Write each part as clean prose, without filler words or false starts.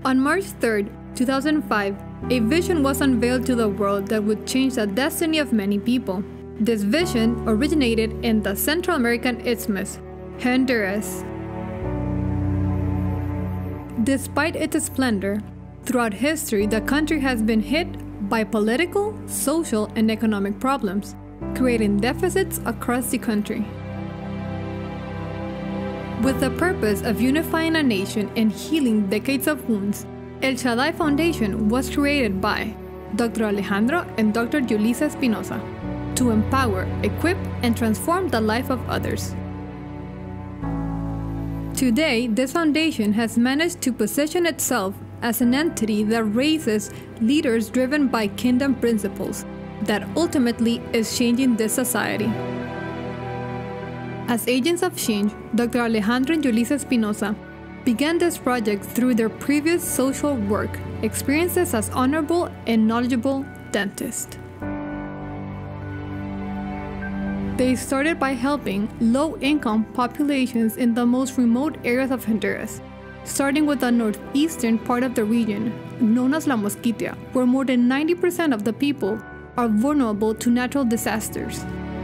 On March 3, 2005, a vision was unveiled to the world that would change the destiny of many people. This vision originated in the Central American Isthmus, Honduras. Despite its splendor, throughout history the country has been hit by political, social, and economic problems, creating deficits across the country. With the purpose of unifying a nation and healing decades of wounds, El Shaddai Foundation was created by Dr. Alejandro and Dr. Yulisa Espinosa to empower, equip, and transform the life of others. Today, this foundation has managed to position itself as an entity that raises leaders driven by kingdom principles that ultimately is changing this society. As agents of change, Dr. Alejandro and Yulisa Espinosa began this project through their previous social work experiences as honorable and knowledgeable dentists. They started by helping low-income populations in the most remote areas of Honduras, starting with the northeastern part of the region, known as La Mosquitia, where more than 90% of the people are vulnerable to natural disasters.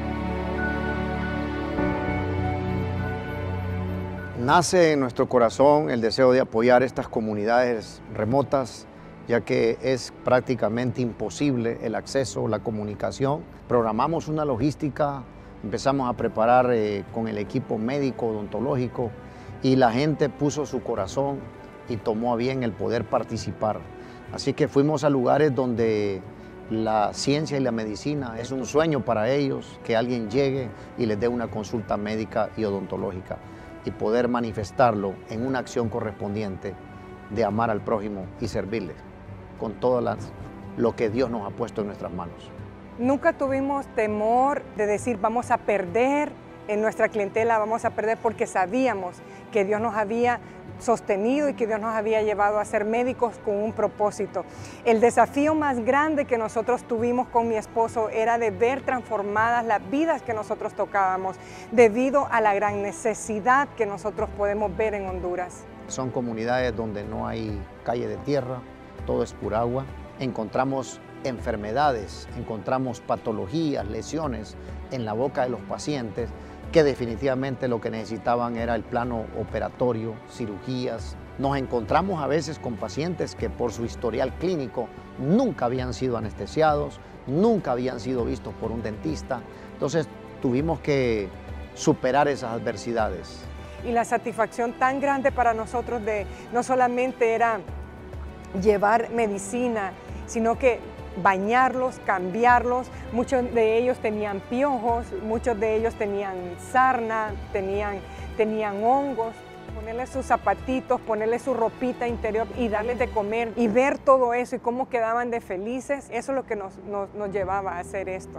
Nace en nuestro corazón el deseo de apoyar estas comunidades remotas, ya que es prácticamente imposible el acceso, la comunicación. Programamos una logística, empezamos a preparar con el equipo médico, odontológico, y la gente puso su corazón y tomó a bien el poder participar. Así que fuimos a lugares donde la ciencia y la medicina es un sueño para ellos, que alguien llegue y les dé una consulta médica y odontológica, y poder manifestarlo en una acción correspondiente de amar al prójimo y servirle con todo lo que Dios nos ha puesto en nuestras manos. Nunca tuvimos temor de decir vamos a perder en nuestra clientela, vamos a perder, porque sabíamos que Dios nos había sostenido y que Dios nos había llevado a ser médicos con un propósito. El desafío más grande que nosotros tuvimos con mi esposo era de ver transformadas las vidas que nosotros tocábamos debido a la gran necesidad que nosotros podemos ver en Honduras. Son comunidades donde no hay calle de tierra, todo es pura agua. Encontramos enfermedades, encontramos patologías, lesiones en la boca de los pacientes, que definitivamente lo que necesitaban era el plano operatorio, cirugías. Nos encontramos a veces con pacientes que por su historial clínico nunca habían sido anestesiados, nunca habían sido vistos por un dentista. Entonces tuvimos que superar esas adversidades. Y la satisfacción tan grande para nosotros de no solamente era llevar medicina, sino que bañarlos, cambiarlos. Muchos de ellos tenían piojos, muchos de ellos tenían sarna, tenían hongos. Ponerles sus zapatitos, ponerles su ropita interior y darles de comer y ver todo eso y cómo quedaban de felices, eso es lo que nos llevaba a hacer esto.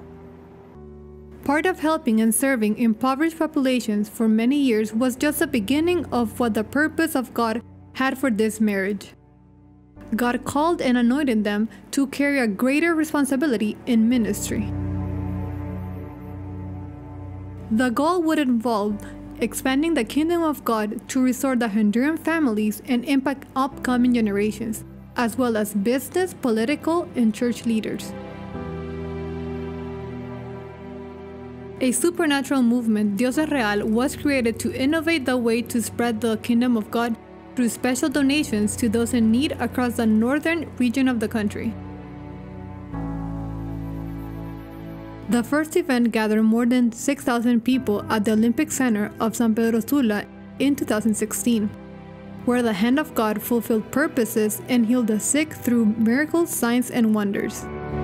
Part of helping and serving impoverished populations for many years was just the beginning of what the purpose of God had for this marriage. God called and anointed them to carry a greater responsibility in ministry. The goal would involve expanding the kingdom of God to restore the Honduran families and impact upcoming generations, as well as business, political, and church leaders. A supernatural movement, Dios es Real, was created to innovate the way to spread the kingdom of God through special donations to those in need across the northern region of the country. The first event gathered more than 6,000 people at the Olympic Center of San Pedro Sula in 2016, where the hand of God fulfilled purposes and healed the sick through miracles, signs, and wonders.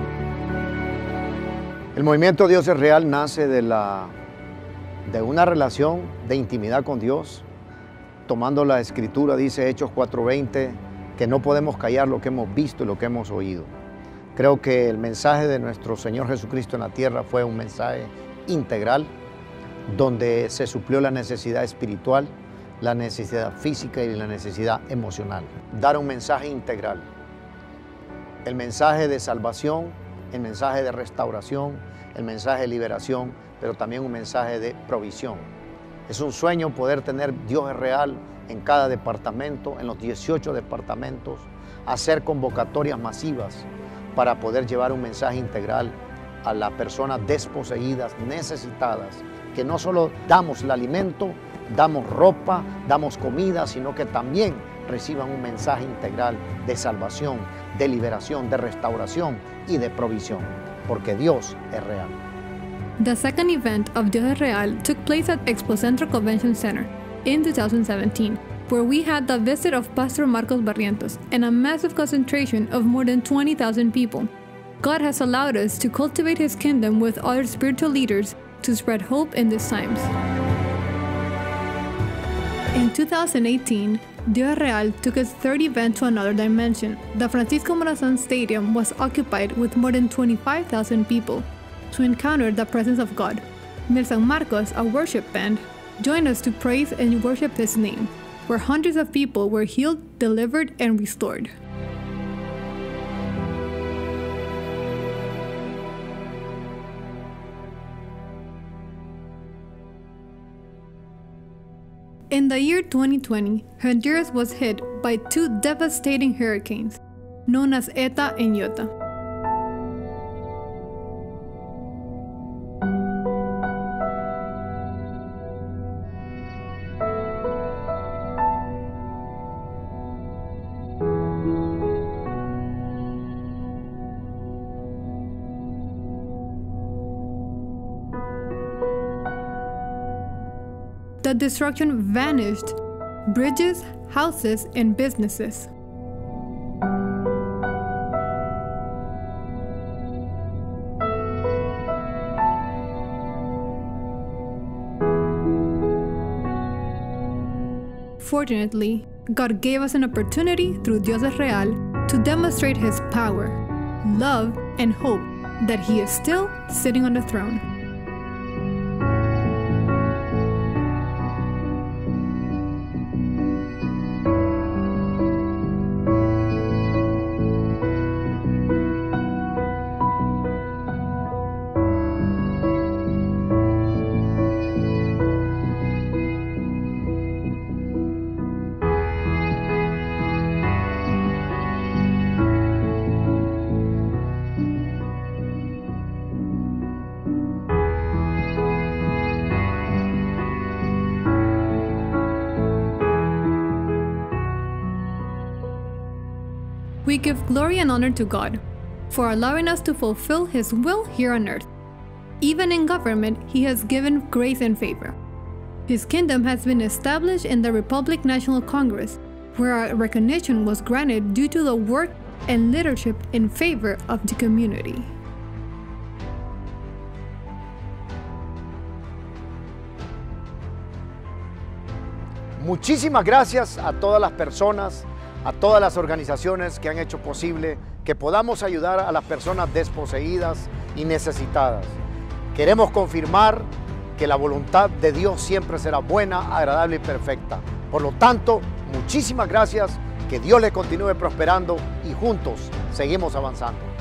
El movimiento Dios es Real nace de una relación de intimidad con Dios. Tomando la escritura, dice Hechos 4:20, que no podemos callar lo que hemos visto y lo que hemos oído. Creo que el mensaje de nuestro Señor Jesucristo en la tierra fue un mensaje integral, donde se suplió la necesidad espiritual, la necesidad física y la necesidad emocional. Dar un mensaje integral. El mensaje de salvación, el mensaje de restauración, el mensaje de liberación, pero también un mensaje de provisión. Es un sueño poder tener Dios es Real en cada departamento, en los 18 departamentos, hacer convocatorias masivas para poder llevar un mensaje integral a las personas desposeídas, necesitadas, que no solo damos el alimento, damos ropa, damos comida, sino que también reciban un mensaje integral de salvación, de liberación, de restauración y de provisión, porque Dios es real. The second event of Dios es Real took place at Expo Centro Convention Center in 2017, where we had the visit of Pastor Marcos Barrientos and a massive concentration of more than 20,000 people. God has allowed us to cultivate His kingdom with other spiritual leaders to spread hope in these times. In 2018, Dios Real took its third event to another dimension. The Francisco Morazán Stadium was occupied with more than 25,000 people to encounter the presence of God. Mil San Marcos, a worship band, joined us to praise and worship His name, where hundreds of people were healed, delivered, and restored. In the year 2020, Honduras was hit by two devastating hurricanes, known as Eta and Iota. The destruction vanished bridges, houses, and businesses. Fortunately, God gave us an opportunity through Dios es Real to demonstrate His power, love, and hope that He is still sitting on the throne. We give glory and honor to God for allowing us to fulfill His will here on earth. Even in government, He has given grace and favor. His kingdom has been established in the Republic National Congress, where a recognition was granted due to the work and leadership in favor of the community. Muchísimas gracias a todas las personas, a todas las organizaciones que han hecho posible que podamos ayudar a las personas desposeídas y necesitadas. Queremos confirmar que la voluntad de Dios siempre será buena, agradable y perfecta. Por lo tanto, muchísimas gracias, que Dios les continúe prosperando y juntos seguimos avanzando.